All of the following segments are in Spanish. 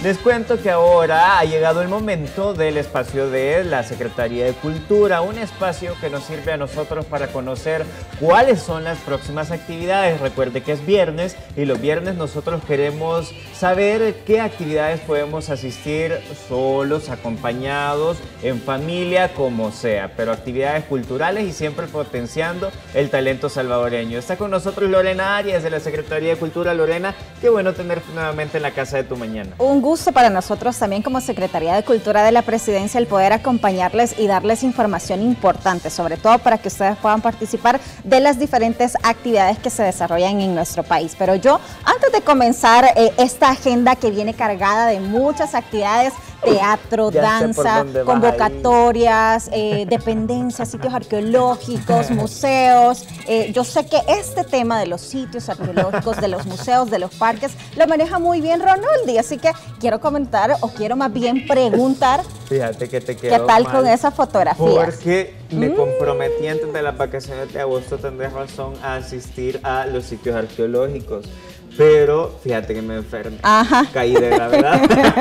Les cuento que ahora ha llegado el momento del espacio de la Secretaría de Cultura, un espacio que nos sirve a nosotros para conocer cuáles son las próximas actividades. Recuerde que es viernes y los viernes nosotros queremos saber qué actividades podemos asistir solos, acompañados, en familia, como sea, pero actividades culturales y siempre potenciando el talento salvadoreño. Está con nosotros Lorena Arias de la Secretaría de Cultura. Lorena, qué bueno tenerte nuevamente en la Casa de tu Mañana. Un gusto para nosotros también como Secretaría de Cultura de la Presidencia el poder acompañarles y darles información importante, sobre todo para que ustedes puedan participar de las diferentes actividades que se desarrollan en nuestro país. Pero yo, antes de comenzar esta agenda que viene cargada de muchas actividades, teatro, danza, convocatorias, dependencias, sitios arqueológicos, museos. Yo sé que este tema de los sitios arqueológicos, de los museos, de los parques, lo maneja muy bien Ronaldi, así que quiero comentar o quiero más bien preguntar. Fíjate que te quedó ¿qué tal mal con esa fotografía? Porque me comprometí antes de las vacaciones de agosto, tendrás razón, a asistir a los sitios arqueológicos. Pero fíjate que me enfermé. Ajá. Caí de gravedad.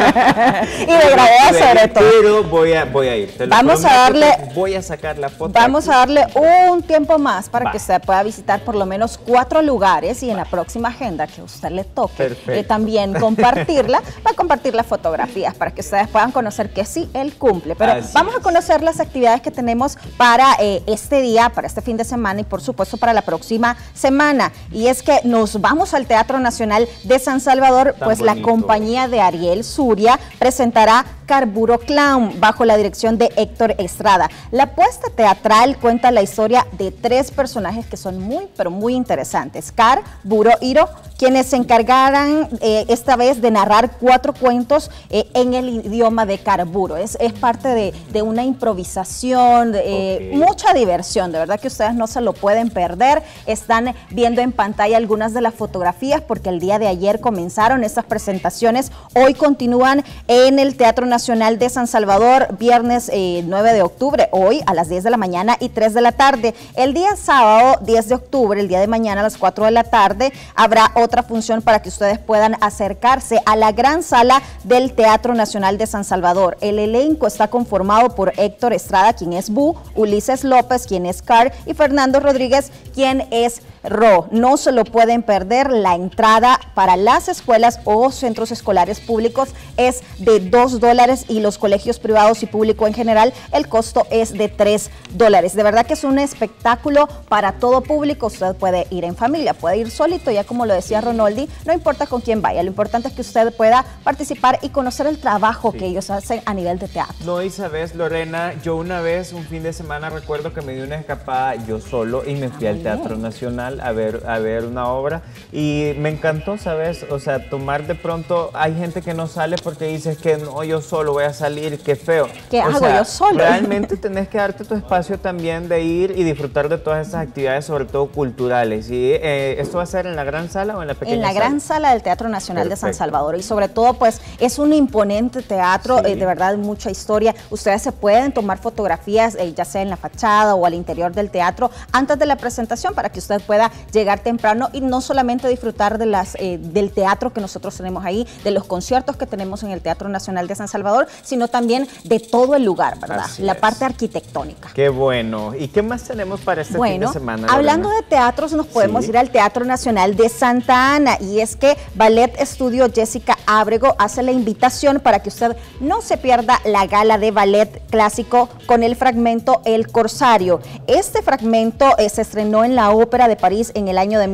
Y de gravedad sobre todo. Pero voy a ir. Vamos a darle. Voy a sacar la foto. Vamos a darle un tiempo más para que usted pueda visitar por lo menos 4 lugares y en la próxima agenda que a usted le toque también compartirla, va a compartir las fotografías para que ustedes puedan conocer que sí, él cumple. Pero vamos a conocer las actividades que tenemos para este día, para este fin de semana y por supuesto para la próxima semana. Y es que nos vamos al Teatro Nacional de San Salvador, pues la compañía de Ariel Zuria presentará Carburo Clown bajo la dirección de Héctor Estrada. La puesta teatral cuenta la historia de 3 personajes que son muy, pero muy interesantes. Car, Buro, Iro, quienes se encargarán esta vez de narrar 4 cuentos en el idioma de Carburo. Es parte de una improvisación, mucha diversión, de verdad que ustedes no se lo pueden perder. Están viendo en pantalla algunas de las fotografías porque el día de ayer comenzaron estas presentaciones, hoy continúan en el Teatro Nacional de San Salvador, viernes 9 de octubre, hoy a las 10 de la mañana y 3 de la tarde. El día sábado 10 de octubre, el día de mañana a las 4 de la tarde, habrá otra función para que ustedes puedan acercarse a la gran sala del Teatro Nacional de San Salvador. El elenco está conformado por Héctor Estrada, quien es Bu, Ulises López, quien es Car, y Fernando Rodríguez, quien es Ro. No se lo pueden perder. La entrada para las escuelas o centros escolares públicos es de $2 y los colegios privados y público en general el costo es de $3. De verdad que es un espectáculo para todo público. Usted puede ir en familia, puede ir solito, ya como lo decía Ronaldi, no importa con quién vaya, lo importante es que usted pueda participar y conocer el trabajo que ellos hacen a nivel de teatro. No, y sabes, Lorena, yo una vez, un fin de semana, recuerdo que me di una escapada yo solo y me fui al Teatro Nacional a ver una obra y me encantó, ¿sabes? O sea, tomar de pronto, hay gente que no sale porque dices que no, yo solo voy a salir, qué feo. ¿Qué hago yo solo? Realmente tenés que darte tu espacio también de ir y disfrutar de todas esas actividades, sobre todo culturales. ¿Y esto va a ser en la gran sala o en la pequeña sala? En la gran sala del Teatro Nacional de San Salvador y sobre todo pues es un imponente teatro, de verdad mucha historia. Ustedes se pueden tomar fotografías ya sea en la fachada o al interior del teatro antes de la presentación para que usted pueda llegar temprano y no solamente disfrutar de del teatro que nosotros tenemos ahí, de los conciertos que tenemos en el Teatro Nacional de San Salvador, sino también de todo el lugar, ¿verdad? La parte arquitectónica. Qué bueno. ¿Y qué más tenemos para este fin de semana, Lorena? Hablando de teatros, nos podemos ir al Teatro Nacional de Santa Ana y es que Ballet Estudio Jessica Ábrego hace la invitación para que usted no se pierda la gala de ballet clásico con el fragmento El Corsario. Este fragmento se estrenó en la Ópera de París en el año de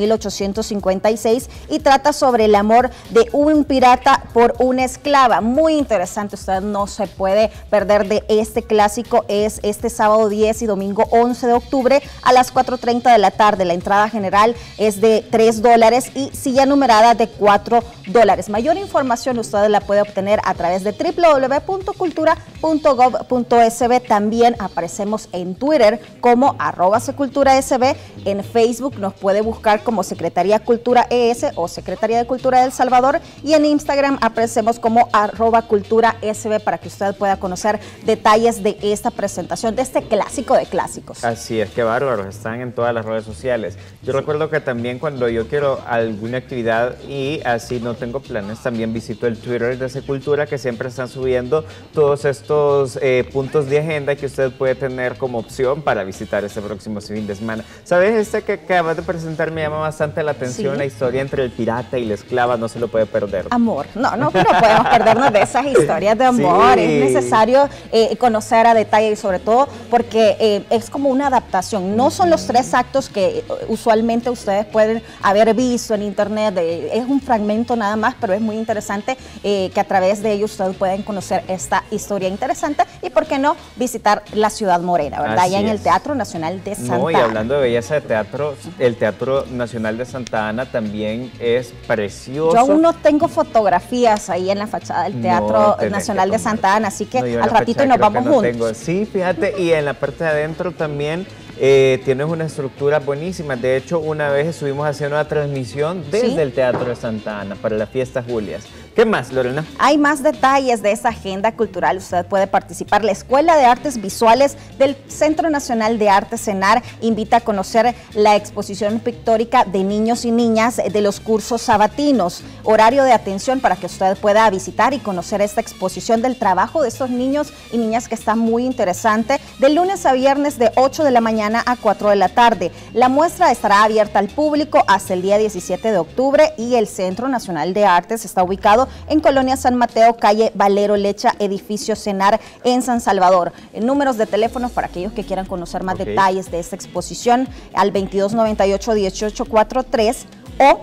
1856 y trata sobre el amor de un pirata por una esclava. Muy interesante, usted no se puede perder de este clásico. Es este sábado 10 y domingo 11 de octubre a las 4:30 de la tarde. La entrada general es de $3 y silla numerada de $4. Mayor información usted la puede obtener a través de www.cultura.gov.sb. También aparecemos en Twitter como @seculturasb. En Facebook nos puede buscar como Secretaría Cultura ES SNS o Secretaría de Cultura de El Salvador, y en Instagram aparecemos como @culturasb para que usted pueda conocer detalles de esta presentación, de este clásico de clásicos. Así es, qué bárbaros, están en todas las redes sociales. Yo recuerdo que también cuando yo quiero alguna actividad y así no tengo planes, también visito el Twitter de Secultura, que siempre están subiendo todos estos puntos de agenda que usted puede tener como opción para visitar este próximo fin de semana. ¿Sabes? Este que acabas de presentar me llama bastante la atención, la historia entre el pirata y la esclava, no se lo puede perder. Amor, no podemos perdernos de esas historias de amor, es necesario conocer a detalle y sobre todo porque es como una adaptación, no son los 3 actos que usualmente ustedes pueden haber visto en internet, es un fragmento nada más, pero es muy interesante que a través de ellos ustedes pueden conocer esta historia interesante y por qué no visitar la Ciudad Morena, ¿verdad? Allá en el Teatro Nacional de Santa Ana. Y hablando de belleza de teatro, el Teatro Nacional de Santa Ana también es precioso. Yo aún no tengo fotografías ahí en la fachada del Teatro Nacional de Santa Ana, así que al ratito nos vamos juntos. Sí, fíjate, y en la parte de adentro también tienes una estructura buenísima. De hecho, una vez estuvimos haciendo una transmisión desde el Teatro de Santa Ana para las fiestas Julias. ¿Qué más, Lorena? Hay más detalles de esa agenda cultural. Usted puede participar. La Escuela de Artes Visuales del Centro Nacional de Arte CENAR invita a conocer la exposición pictórica de niños y niñas de los cursos sabatinos. Horario de atención para que usted pueda visitar y conocer esta exposición del trabajo de estos niños y niñas que está muy interesante. De lunes a viernes de 8 de la mañana a 4 de la tarde. La muestra estará abierta al público hasta el día 17 de octubre y el Centro Nacional de Artes está ubicado en Colonia San Mateo, calle Valero Lecha, edificio CENAR en San Salvador. Números de teléfonos para aquellos que quieran conocer más detalles de esta exposición al 2298-1843 o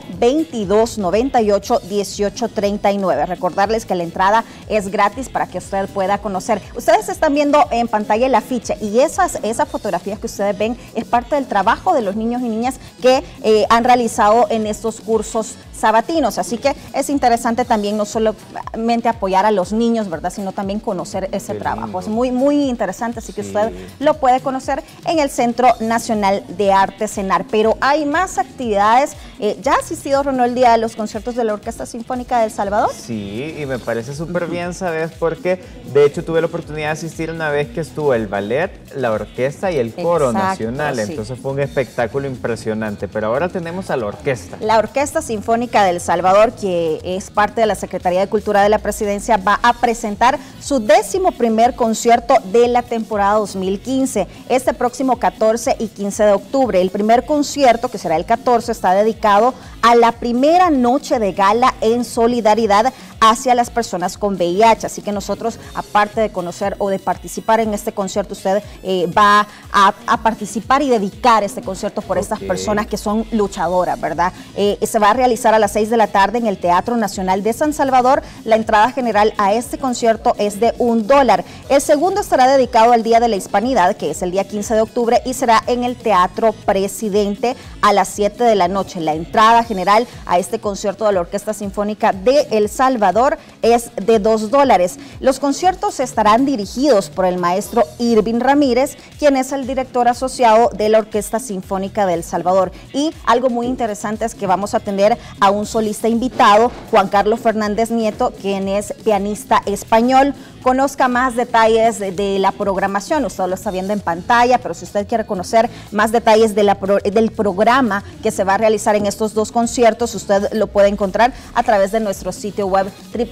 2298-1839. Recordarles que la entrada es gratis para que usted pueda conocer. Ustedes están viendo en pantalla el afiche y esas fotografías que ustedes ven es parte del trabajo de los niños y niñas que han realizado en estos cursos sabatinos, así que es interesante también no solamente apoyar a los niños, ¿verdad?, sino también conocer ese trabajo. Es muy, muy interesante, así que usted lo puede conocer en el Centro Nacional de Arte CENAR. Pero hay más actividades. ¿Ya ha asistido, Ronoldi, a los conciertos de la Orquesta Sinfónica de El Salvador? Sí, y me parece súper bien, ¿sabes? Porque de hecho tuve la oportunidad de asistir una vez que estuvo el ballet, la orquesta y el coro nacional, entonces fue un espectáculo impresionante, pero ahora tenemos a la orquesta. La Orquesta Sinfónica de El Salvador, que es parte de la Secretaría de Cultura de la Presidencia, va a presentar su 11º concierto de la temporada 2015, este próximo 14 y 15 de octubre. El primer concierto, que será el 14, está dedicado a la primera noche de gala en solidaridad hacia las personas con VIH, así que nosotros, aparte de conocer o de participar en este concierto, usted va a participar y dedicar este concierto por estas personas que son luchadoras, ¿verdad? Se va a realizar a las 6 de la tarde en el Teatro Nacional de San Salvador. La entrada general a este concierto es de $1. El segundo estará dedicado al Día de la Hispanidad, que es el día 15 de octubre, y será en el Teatro Presidente a las 7 de la noche. La entrada general a este concierto de la Orquesta Sinfónica de El Salvador es de $2. Los conciertos estarán dirigidos por el maestro Irving Ramírez, quien es el director asociado de la Orquesta Sinfónica de El Salvador. Y algo muy interesante es que vamos a tener a un solista invitado, Juan Carlos Fernández Nieto, quien es pianista español. Conozca más detalles de la programación, usted lo está viendo en pantalla, pero si usted quiere conocer más detalles del programa que se va a realizar en estos 2 conciertos, usted lo puede encontrar a través de nuestro sitio web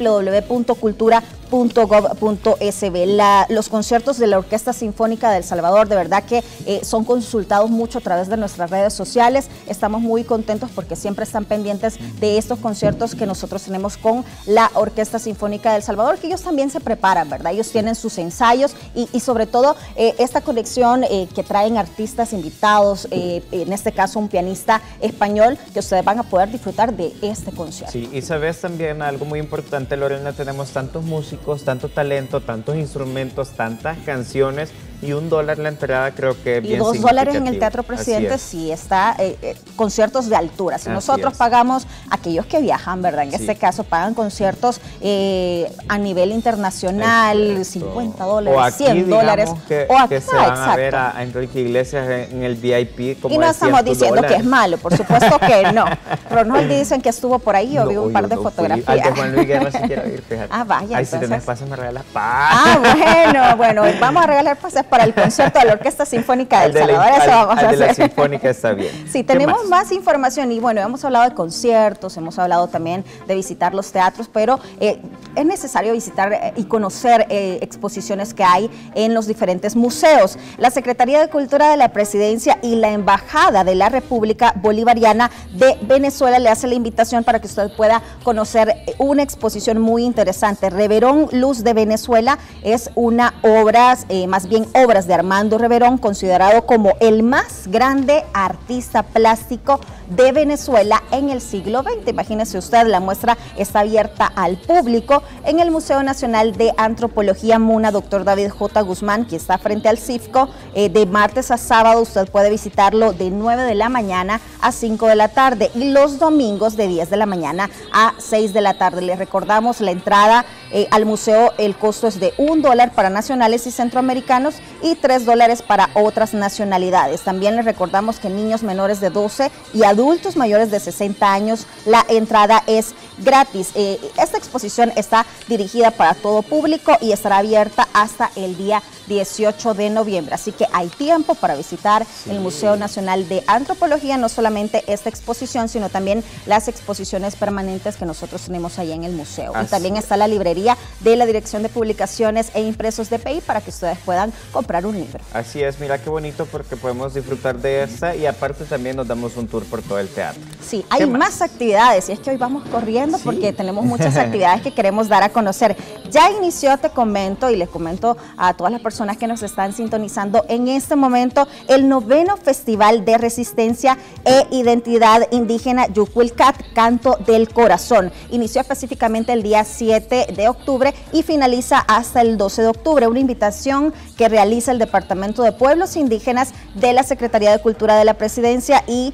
www.cultura.gov.sb. Los conciertos de la Orquesta Sinfónica de El Salvador, de verdad que son consultados mucho a través de nuestras redes sociales. Estamos muy contentos porque siempre están pendientes de estos conciertos que nosotros tenemos con la Orquesta Sinfónica de El Salvador, que ellos también se preparan, ¿verdad? Ellos tienen sus ensayos y sobre todo esta conexión que traen artistas invitados, en este caso un pianista español, que ustedes van a poder disfrutar de este concierto. Sí, y sabes también algo muy importante, Lorena, tenemos tantos músicos, tanto talento, tantos instrumentos, tantas canciones, Y $1 la entrada creo que es bien $2 en el Teatro Presidente, sí está conciertos de altura. Si nosotros pagamos, aquellos que viajan, ¿verdad? En este caso pagan conciertos a nivel internacional, $50, $100. O aquí, que se van a ver a Enrique Iglesias en el VIP como y no estamos diciendo que es malo, por supuesto que no. Ronald dicen que estuvo por ahí, yo vi un par de fotografías. Al de Juan Luis Guerra si quiero ir, fíjate. Vaya. Ahí si tenés pases me regalas bueno, vamos a regalar pases para el concierto de la Orquesta Sinfónica del Salvador, eso vamos a hacer. De la Sinfónica está bien. Sí, tenemos más información y bueno, hemos hablado de conciertos, hemos hablado también de visitar los teatros, pero es necesario visitar y conocer exposiciones que hay en los diferentes museos. La Secretaría de Cultura de la Presidencia y la Embajada de la República Bolivariana de Venezuela le hace la invitación para que usted pueda conocer una exposición muy interesante. Reverón Luz de Venezuela es una obra, más bien obras de Armando Reverón, considerado como el más grande artista plástico de Venezuela en el siglo XX. Imagínese usted, la muestra está abierta al público en el Museo Nacional de Antropología MUNA, Dr. David J. Guzmán, que está frente al CIFCO, de martes a sábado. Usted puede visitarlo de 9 de la mañana a 5 de la tarde y los domingos de 10 de la mañana a 6 de la tarde. Les recordamos la entrada al museo, el costo es de $1 para nacionales y centroamericanos y $3 para otras nacionalidades. También les recordamos que niños menores de 12 y adultos mayores de 60 años la entrada es gratis. Esta exposición está dirigida para todo público y estará abierta hasta el día 18 de noviembre, así que hay tiempo para visitar el Museo Nacional de Antropología, no solamente esta exposición, sino también las exposiciones permanentes que nosotros tenemos allá en el museo. Y también está la librería de la Dirección de Publicaciones e Impresos de PEI para que ustedes puedan comprar un libro. Así es, mira qué bonito porque podemos disfrutar de esta y aparte también nos damos un tour por todo el teatro. Sí, hay más actividades y es que hoy vamos corriendo porque tenemos muchas actividades que queremos dar a conocer. Ya inició, te comento y les comento a todas las personas que nos están sintonizando en este momento, el 9º Festival de Resistencia e Identidad Indígena Yuculcat, Canto del Corazón. Inició específicamente el día 7 de octubre y finaliza hasta el 12 de octubre. Una invitación que realiza el Departamento de Pueblos Indígenas de la Secretaría de Cultura de la Presidencia y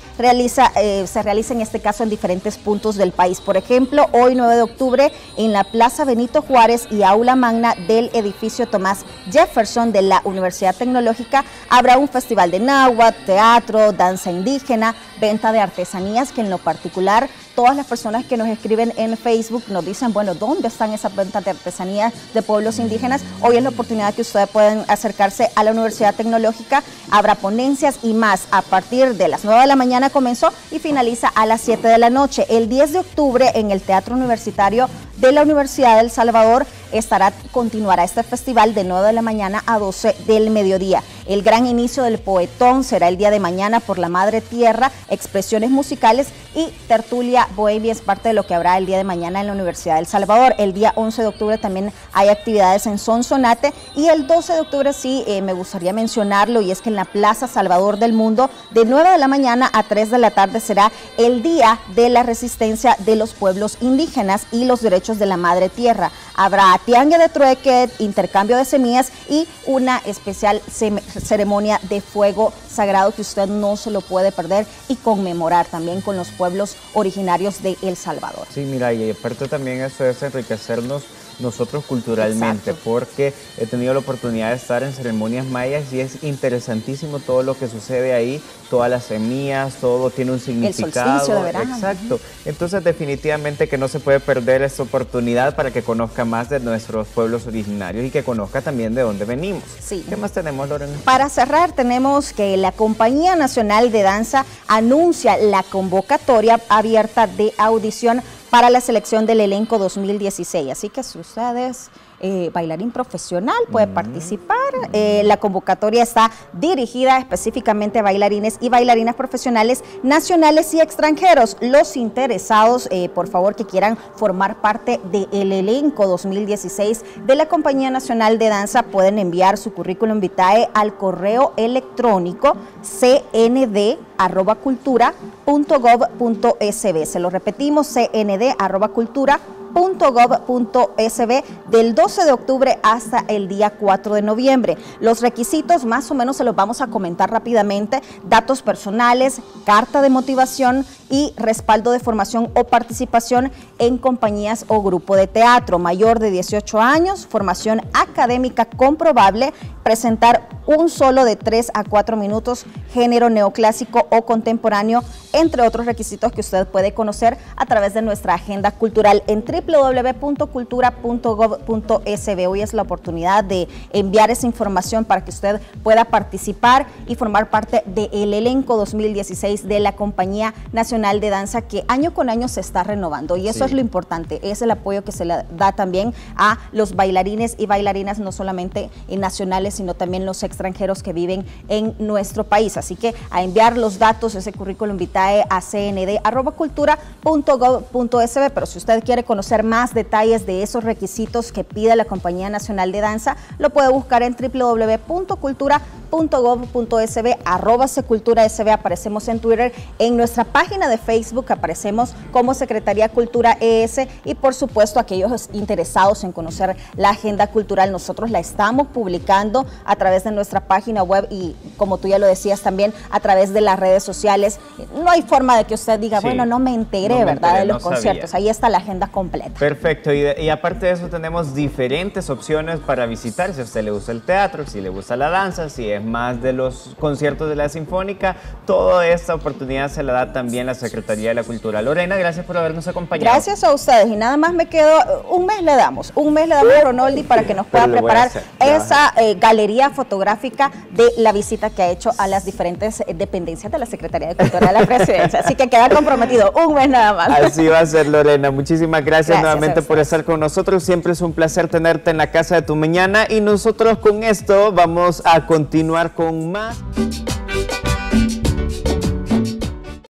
se realiza en este caso en diferentes puntos del país. Por ejemplo, hoy 9 de octubre en la Plaza Benito Juárez y Aula Magna del edificio Tomás Jefferson de la Universidad Tecnológica habrá un festival de náhuatl, teatro, danza indígena, venta de artesanías, que en lo particular todas las personas que nos escriben en Facebook nos dicen, bueno, ¿dónde están esas ventas de artesanías de pueblos indígenas? Hoy es la oportunidad que ustedes pueden acercarse a la Universidad Tecnológica, habrá ponencias y más. A partir de las 9 de la mañana comenzó y finaliza a las 7 de la noche. El 10 de octubre en el Teatro Universitario de la Universidad del Salvador continuará este festival de 9 de la mañana a 12 del mediodía. El gran inicio del Poetón será el día de mañana por la Madre Tierra, expresiones musicales y tertulia bohemia es parte de lo que habrá el día de mañana en la Universidad del Salvador. El día 11 de octubre también hay actividades en Sonsonate y el 12 de octubre sí me gustaría mencionarlo, y es que en la Plaza Salvador del Mundo de 9 de la mañana a 3 de la tarde será el Día de la Resistencia de los Pueblos Indígenas y los Derechos de la Madre Tierra. Habrá tiangue de trueque, intercambio de semillas y una especial ceremonia de fuego sagrado que usted no se lo puede perder y conmemorar también con los pueblos originarios de El Salvador. Sí, mira, y aparte también eso es enriquecernos nosotros culturalmente. Exacto. Porque he tenido la oportunidad de estar en ceremonias mayas y es interesantísimo todo lo que sucede ahí, todas las semillas, todo tiene un significado. El solsticio de verano. Exacto. Entonces definitivamente que no se puede perder esta oportunidad para que conozca más de nuestros pueblos originarios y que conozca también de dónde venimos. Sí. ¿Qué más tenemos, Lorena? Para cerrar, tenemos que la Compañía Nacional de Danza anuncia la convocatoria abierta de audición para la selección del elenco 2016. Así que si usted es bailarín profesional, puede participar. La convocatoria está dirigida específicamente a bailarines y bailarinas profesionales nacionales y extranjeros. Los interesados, por favor, que quieran formar parte del elenco 2016 de la Compañía Nacional de Danza, pueden enviar su currículum vitae al correo electrónico cnd@cultura.gov.sb. Se lo repetimos, cnd@cultura.gov.sb. del 12 de octubre hasta el día 4 de noviembre. Los requisitos más o menos se los vamos a comentar rápidamente: datos personales, carta de motivación y respaldo de formación o participación en compañías o grupo de teatro, mayor de 18 años, formación académica comprobable, presentar un solo de 3 a 4 minutos, género neoclásico o contemporáneo, entre otros requisitos que usted puede conocer a través de nuestra agenda cultural en www.cultura.gov.sb. Hoy es la oportunidad de enviar esa información para que usted pueda participar y formar parte del elenco 2016 de la Compañía Nacional de Danza, que año con año se está renovando, y eso es lo importante, es el apoyo que se le da también a los bailarines y bailarinas, no solamente nacionales, sino también los extranjeros que viven en nuestro país. Así que a enviar los datos, ese currículum vitae a cnd@cultura.gov.sb. Pero si usted quiere conocer más detalles de esos requisitos que pide la Compañía Nacional de Danza, lo puede buscar en www.cultura.gov.sb, @seculturasb. Aparecemos en Twitter, en nuestra página de Facebook aparecemos como Secretaría Cultura ES, y por supuesto aquellos interesados en conocer la agenda cultural, nosotros la estamos publicando a través de nuestra página web y, como tú ya lo decías, también a través de las redes sociales. No hay forma de que usted diga, bueno, no me enteré, ¿verdad?, de los conciertos. Ahí está la agenda completa. Perfecto, y aparte de eso tenemos diferentes opciones para visitar, si a usted le gusta el teatro, si le gusta la danza, si es más de los conciertos de la Sinfónica. Toda esta oportunidad se la da también la Secretaría de la Cultura. Lorena, gracias por habernos acompañado. Gracias a ustedes, y nada más me quedo, un mes le damos a Ronaldi para que nos pueda preparar esa galería fotográfica de la visita que ha hecho a las diferentes dependencias de la Secretaría de Cultura de la Presidencia. Así que queda comprometido, un mes nada más. Así va a ser, Lorena. Muchísimas gracias nuevamente por estar con nosotros. Siempre es un placer tenerte en la casa de tu mañana, y nosotros con esto vamos a continuar con más.